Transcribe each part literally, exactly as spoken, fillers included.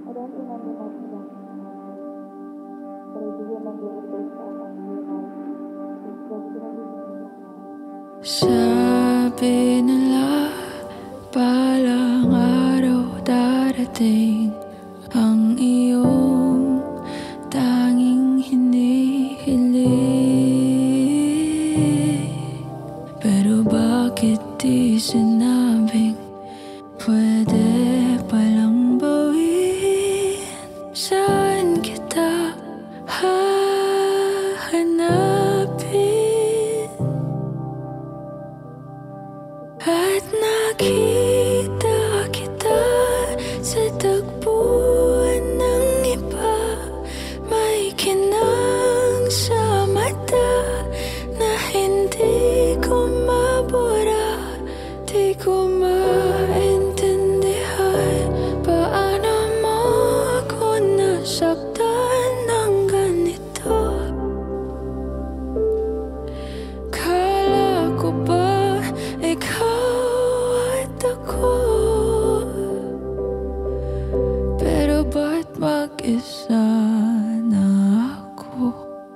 I don't remember much about my life, but I do remember the first time I realized it was gonna be me. Sabi nila, palang araw darating ang iyong tanging hinihiling. Pero bakit di sinabing pwede palang bawiin? Saan kita hahanapin? At nakita kita sa tagpuan ng iba. May kinang sa mata na hindi ko mabura. Di ko maintindihan paano mo ako nasaktan ng ganito. Kala ko ba ikaw at ako, pero ba't mag-isa na ako?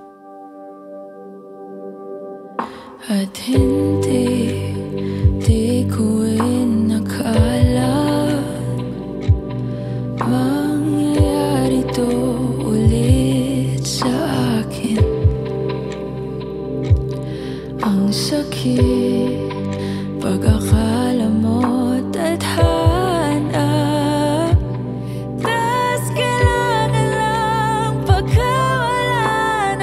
At hindi, di ko inakala mangyayari to ulit sa akin. Ang sakit pag akala mo tadhana, tas kailangan lang pagkawalan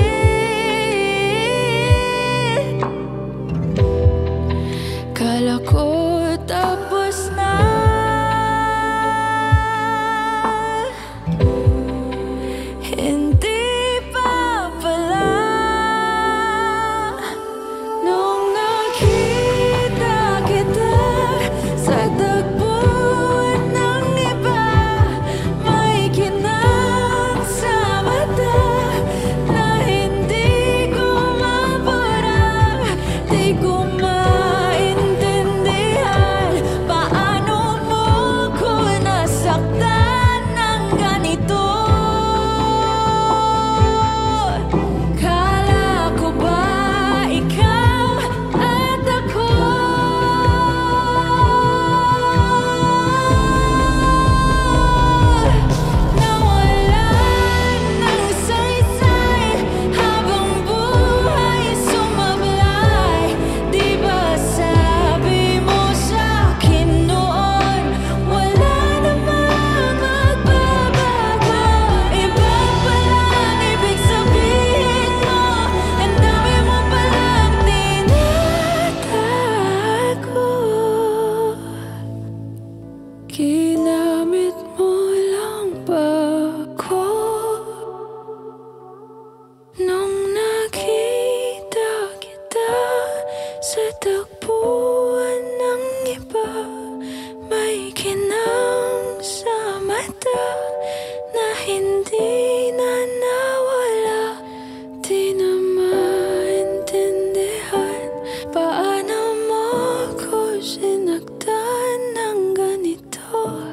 ulit. Kala ko tapos na, hindi pa pala. Nung nakita kita sa tagpuan ng iba, may kinang sa mata na hindi ko mabura. Di ko maintindihan paano mo ko nasaktan ng ganito. Kala ko ba ikaw at ako, nawalan ng saysay habang buhay sumablay. Di ba sabi mo sa'kin noon, wala namang magbabago? Iba palang ibig sabihin mo, ang dami mo palang tinatago. Ginamit mo lang ba ko? Nung nakita kita sa tagpuan ng iba, may kinang sa mata na hindi na nawala. Di na maintindihan paano mo ko sinaktan ng ganito.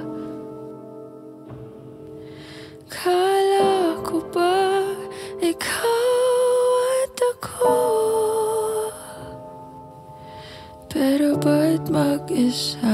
Kala ko ba ikaw at ako, pero ba't mag-isa